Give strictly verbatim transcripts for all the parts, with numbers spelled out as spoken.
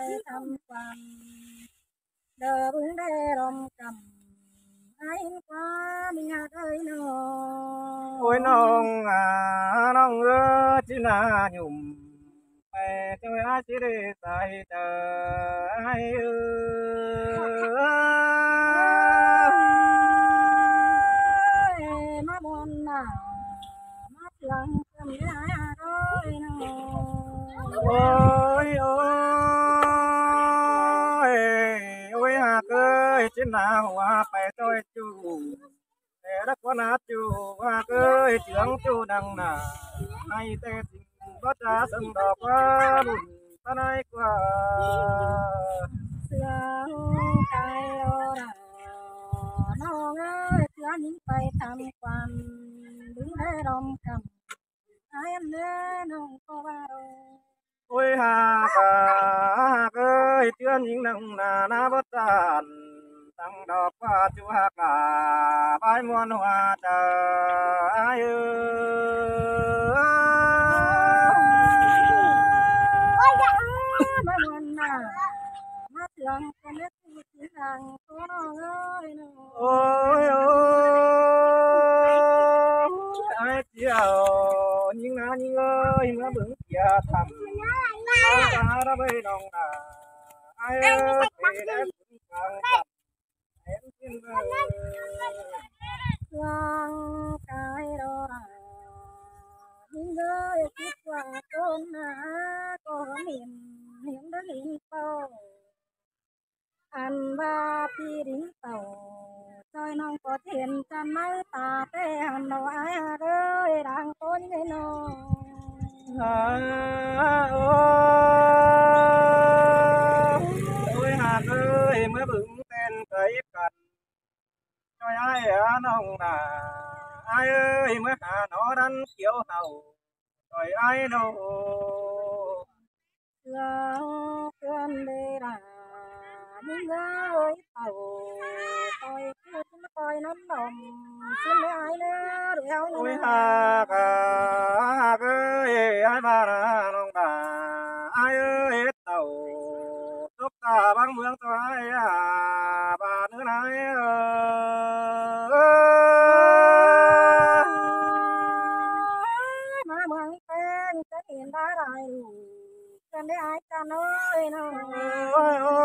ทำความเดินได้ลมกำไอ้ความมีหาเอ้ยน้องโอ้ยน้องอ่าน้องเออจีน่าหยุ่มไปเจ้าอาชีได้ใส่เจอไอ้เออมาบนหน้ามาเสียงก็มีหาเอ้ยน้องโอ้ยโอ้ยโอ้ยหากเอ้ยจีน่าหัวไปต้อยจูแต่รักว่านาจูหากเอ้ยเจียงจูดังหนาให้แต่สิ่งก็จะสังดอกว่าบุญตะไนกว่าเสียงไก่โอราน้องเอ้ยเสียงไปทำความดึงได้ลมกำไอ้เนื้อน้องก็ว่าโอ้ยหากะหากเอ้ยเตือนยิงนังนานาบตานตั้งดอกว่าจูหากาใบมวนหัวใจเอ้มาวันน่ะมาเสียงกันเล็กที่ทางตัวน้องเอ้ยน้องโอ้ยโอ้ยไอ้เจ้ายิงนายิงเอ้ยเมื่อบึงเกียทำเอาตาระเบยน้องนาไอ้เอ้ยไปได้ผลกลางทำเห็นขึ้นเลยร่างกายรอยิ่งเลยคิดว่าต้นหน้าก็เห็นเห็นได้ลิ้นเป่าอันว่าพี่ลิ้นเป่าซอยน้องก็เห็นจำไม่ตาแต่หันเอาไอ้เลยดังต้นเลยน้องอ่าโอ้โอ้ยหากเอ้ยเมื่อบึงเต้นไกกันจอยไอ้อาน้องนาไอ้เอ้ยเมื่อหาหนอดันเขียวเห่าจอยไอ้โนเพื่อเพื่อนเดร่ายิ่งเลยเป่าต่อยคือต่อยน้ำดมสิ้นไม่หายเนื้อเดียวโอ้ยนี่หากะหากเอ้ยไอ้บ้านาน้องนาไอ้เอ้ยเต่าตกตาบางเมืองตัวไอ้อาบ้านเนื้อไหนเออมาเมืองเป็นจะเห็นได้ไรกันได้ไอ้กันเอ้ยน้องโอ้ยโอ้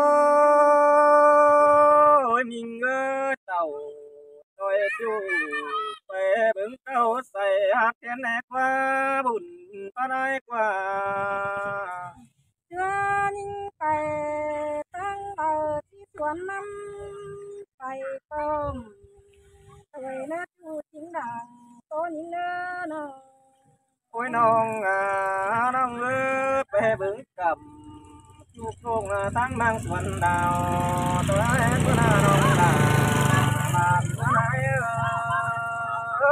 ยมิงเอ้ยเต่าตัวจูไปเบิ่งเต่าใส่หักแขนแหกว่าบุญปานายกว่าเชื่อนิ่งไปตั้งเออที่สวนน้ำไปต้มเอ้ยนะจูจริงดังตัวนี้เนื้อน้องโอ้ยน้องอ่าน้องเอ้ยไปเบิ่งกับลูกโป่งทั้งนางสวนดาวตัวไอ้ตัวน้าน้องดาบ้านตัวไหนเอ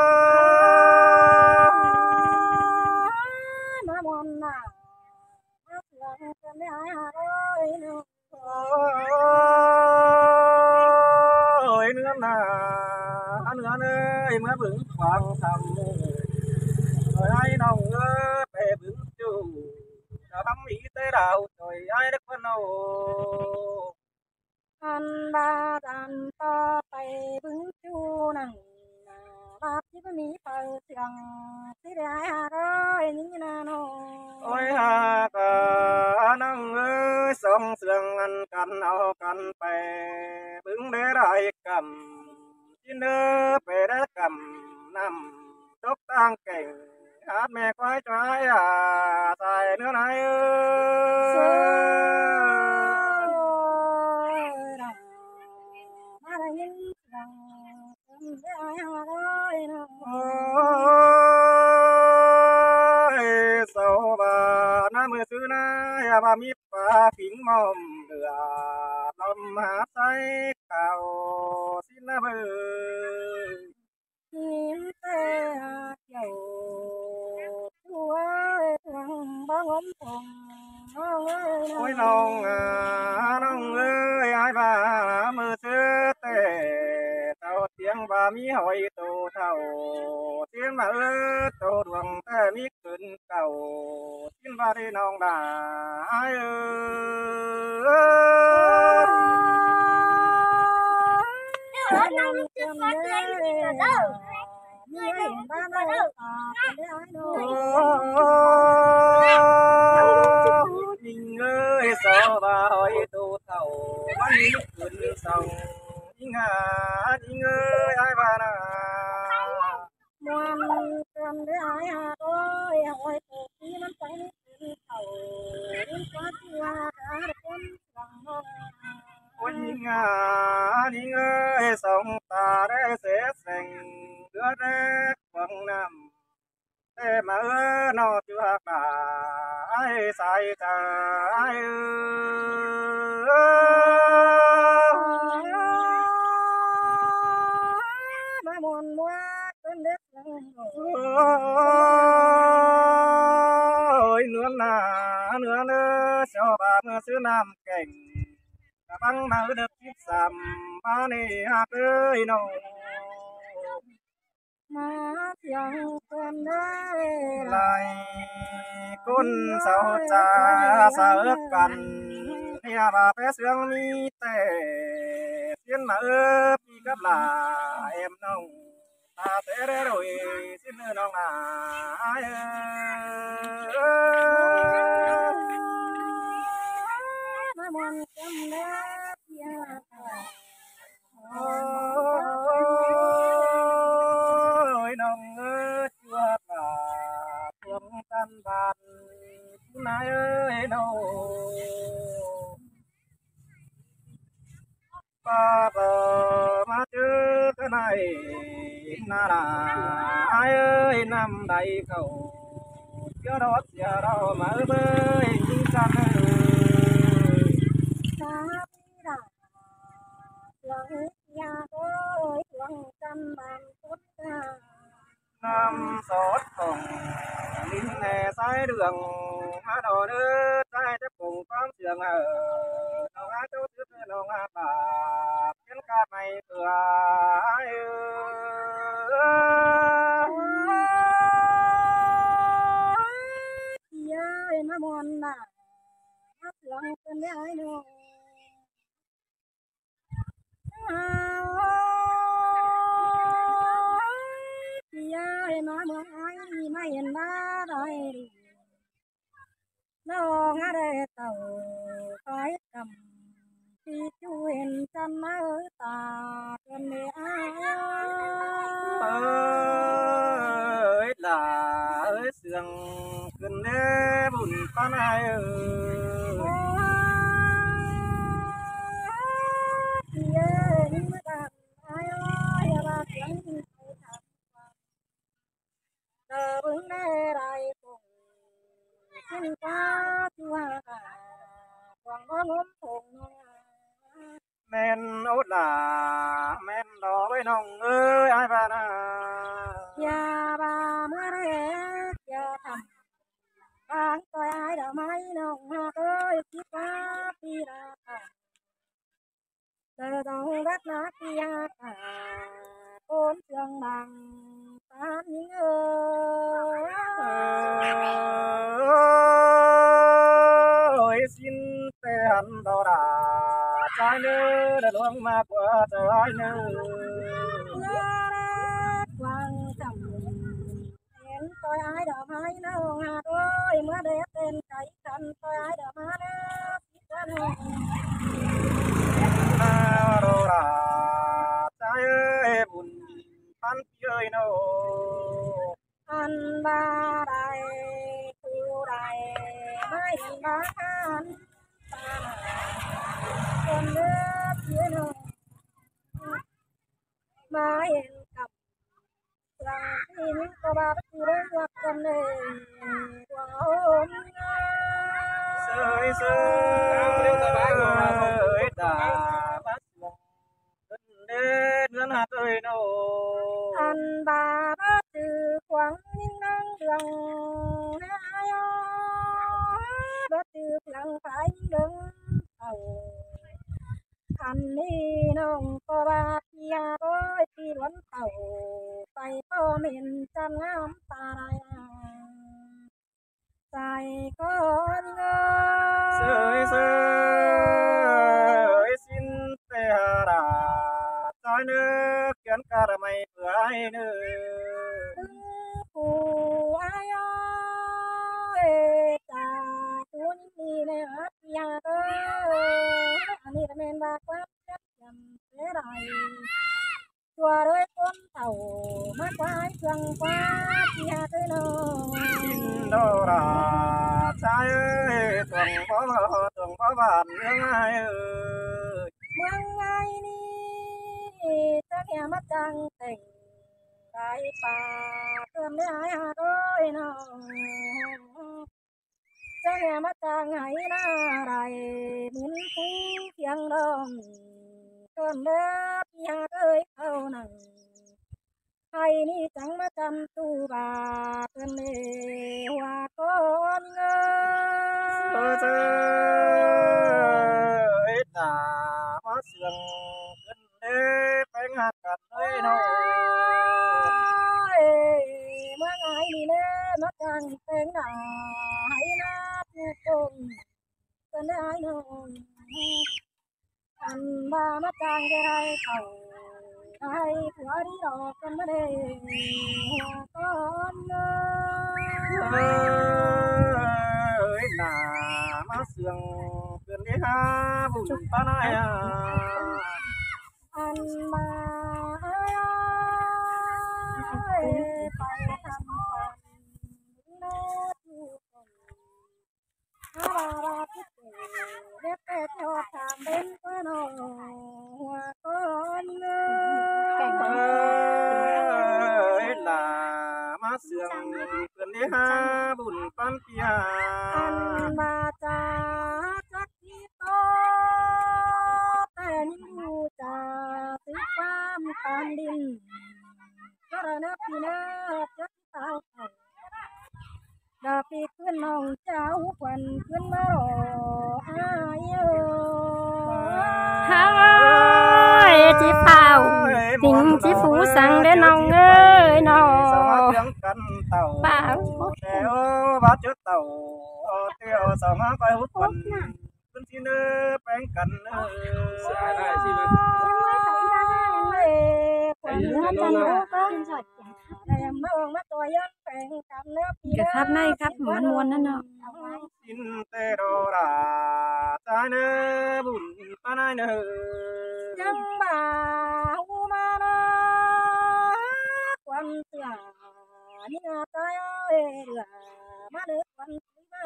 อมาบนน่ะมาเสียงกันได้หาเอ้ยน้องโอ้ยเนื้อหนาเนื้อเอ้ยเมื่อบึงฟังทำโอ้ยไอ้น้องเอ้ยไปบึงจูจะทำอีเตดาวโอ้ยไอ้เด็กพนโออันบาดันต่อไปบึงจูนั่งนาบาดที่มีเปิดเสียงที่ได้หาเอ้ยนี่นะน้องโอ้ยหากะน้องเอ้ยสองเสืองอันกันเอากันไปบึงได้ไรกันจินเด้อไปได้กันนำตกต่างเก่ง อาแม่ควายจ้ายอ่าใส่เนื้อไหนเอเสืออมาได้ยินเสียงกันได้หาเอ้ยน้องโอ้ยโซบาน้ามือซื้อนาอย่าบามีปลาผิงมอมเดือดลมหาใส่เข่าสินะเบอหินเตะเกี่ยวช่วยทางบ้างผมผมน้องเอ้ยน้อโอ้ยน้องอ่าน้องเอ้ยไอ้บ้ามือซื้อเตะเต่าเสียงบามีหอยโตเท่าเสียงมาเออโตดวงแต่มีขึ้นเก่าสิ้นบาได้น้องด่าไอ้เออมีเห็นบ้านเราตาเป็นได้โน่ยิงเอ้ยสาวบ่าวไอ้ตูเต่ามันมีขึ้นสองยิงหายิงเอ้ยไอ้บ้านมวนกันได้หาโอ้ยโอ้ยตัวที่มันใจนี่เขาดินฟ้าที่ว่าการคนสั่งมาโอ้ยยิงหายิงเอ้ยสองตาได้เสียแสงเดือดแรกฟังน้ำแต่มาเออนอจัวกาไอ้สายตาไอ้เออมามวนมัวเป็นเด็กหลังโอ้ยเนื้อหนาเนื้อเนื้อชาวบ้านเมื่อซื้อน้ำแกงกะบังมาเด็กคิดซ้ำมานี่ฮักเอ้ยน้องมาเที่ยงกันได้ไหลกุนเสาจ่าสาเอิกกันเนี่ยมาเปเสืองมีแต่เสียนมาเอิบพี่กับลาเอ็มน้องตาเตเรโรยสิ้นน้องอาเอ้ยมามวนกันได้เที่ยงโอ้ยน้องเอ้ยจัวกาพวงตันบานผู้นายเอ้ยน้องป้าเบอมาเจอกันไหนนาลาเอ้ยนำใดเขาเจ้ารถเจ้าเรามาเอ้ยยิงกันเอ้ยสามีดาหลังยาโอ้ยหวังจำบานพุทธาน้ำสดของลิ้นแน่สายเดืองมาดอเด้อสายจะปุ่งความเสื่องเออน้องอาเจ้าซื้อน้องอาบาปเป็นกาไม่เถื่อเออเย้ยมามวนน่ะมาเสียงเป็นได้โน่เย้ยมาเมืองไอ้ไม่เห็นบ้าได้น้องอะไรเต่าคอยกำที่จูเห็นจันมาเออตาจนไม่อายเอ้ยลาเอ้ยเสื่องขึ้นเด้บุญปานายเออเย้ยมาดังไอ้อ้อยว่าเสียงที่ไปทำเดินบึงได้ไรคงสิ้นฟ้าที่ว่าหวังว่างมคงน้องแม่นโอดลาแม่นดอกไว้น้องเอ้ยไอ้บ้านาอย่าบาเมื่อไรอย่าทำบางตัวไอ้ดอกไม้น้องหากเอ้ยคิดว่าปีละเธอต้องรักนักที่ยากโอนเสียงดังตามยิงเอ้ยยสิ้นแต่หันดอดาใจเนื้อได้ลวงมากกว่าใจเนื้อลาควางจำเห็นตัวไอ้ดอกไม้น้องหากเอ้ยเมื่อเด็กเป็นใจกันตัวไอ้ดอกไม้แล้วคิดว่าน้องนาโรราใจเอ้ยบุญพันเอ้ยโนอันบาไดคูไดไม่เห็นบาหันตาคนเลือดเยืนมาเห็นกับหลังที่นิ้ก็บาดคือเรื่องวักกันเลยว่าโอ้มเสยเสยตาบัดมองเดินเดินหาเอ้ยโนอันบาบาจือขวางนิ่งนั่งเดืองนายบาจือหลังไปดึงเอาอันนี้น้องก็บาเพียโอ้ยที่ล้วนเต่าไปพ่อเม็นจันงามตาไรใจก็เงเสยเสยสิ้นแต่หาราใจเนื้อเขียนการไม่เผื่อให้ chùa đôi con tàu mắt quái phương quá chia tới nơi in đâu ra trái ơi tuồng có tuồng có bạn nương ai ơi mương ai đi ta nghe mắt trăng tình đại bà cơn để ai hà đôi nào ta nghe mắt trăng hãy na đại miền phú thiêng đông cơn để nhà ơi thâu nằng hay ni chẳng mà chăm tu bà cơn để hoa con ơi ít là má sương cơn đê bánh hạt cắt ơi nó mà ngày đi nè mà chẳng tên là hay na tu con cơn để ai nó anh ba mà chẳng cái ai cầu ai của đi đó cơn để hoa con ơi là má sương cơn đê ha bùn ta này à anh ba ơi phải thăm con nó tu con ba ba thích đẹp đẹp cho thảm bên con nó hoa con ơi là má sương cơn đê ha bùn pan kia anh ba cha chắc chi toแต่อยู่จะติดความคันดินก็ระนับพี่นาจักสาวเขาดาปีขึ้นน้องเจ้าควันขึ้นมารออายเอ้ย hai chị phao tình chị phú sang đến nòng ơi nó phao kéo bát trước tàu tiêu sòng quay hút quần quân xin bén cẩn Hãy subscribe cho kênh Ghiền Mì Gõ để không bỏ lỡ những cái khắp này khắp muốn muốn đó nó xin tê đồ ra trái nơ bùn ta này nơ chân bà hu ma na quan tựa đi ngà tay ơi là má đứa quan má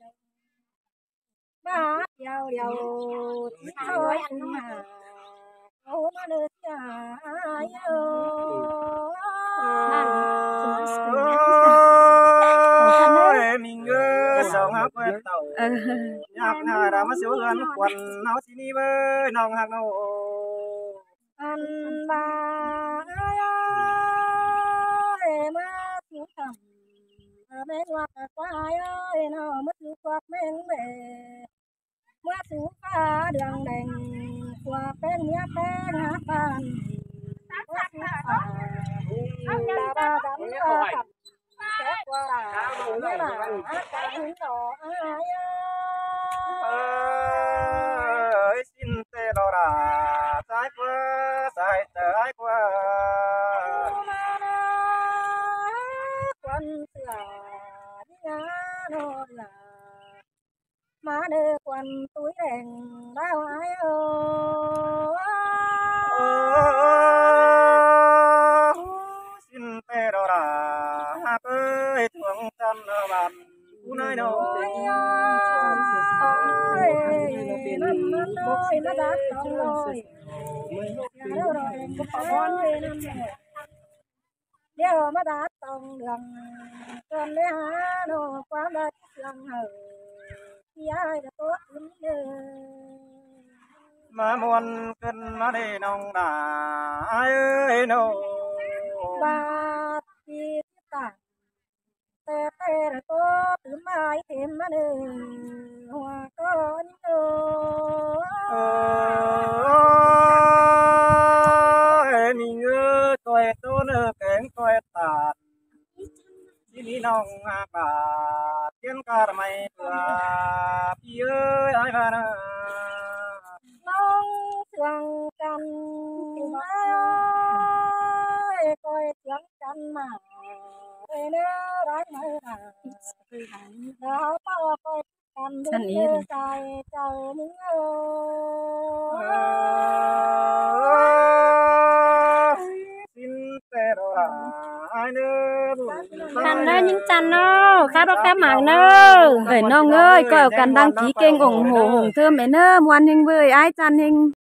ba giàu giàu thôi mà ô má đứa cha ai ơi mình ơi sống hấp quên tàu nhạc nhà đã mất số gần quần nó xin đi với nòng hạt nô anh ba ơi má chú thầm bên ngoặt quái ơi nó mất chú quạt bên bể má chú pha đường đèn qua bên nhá bên hát bàn má chú pha là ba đắm cặp kết qua là hát ca hứng đỏ ai ơi xin tê đồ ra trái qua trái trái qua quân sửa đi ngã nó là má đê quân túi đèn đau ai ơi xin tê đồ ra hát ơi thương chân bàn cú nơi đâu nó đã xong rồi đâu rồi cũng có con lên đeo mà đã xong đường con bé há nó quá đất lần hở khi ai đã tốt lắm mà muốn cân mà để nông đà ai ơi nô ba chi tả tê tê là tốt thứ mai thêm mà đừng hoa con ơi mình ơi tôi tôi nơ kén tôi tàn đi nông bà tiên cả mày vừa phía ơi ai mà nông thường cần ơi coi tiếng cần mà để nếu đánh mới là đó bao coi cần Chân ý đứng này. dài chờ những ơi กันเด้อยิงจันเนอะข้าดอกแค่หมากเนอะเอ้ยน้องเอ้ยก็เอากันดังผีเก่งองค์โหหงเธอแม่เนอะมวนเฮงเว้ยไอ้จันเฮง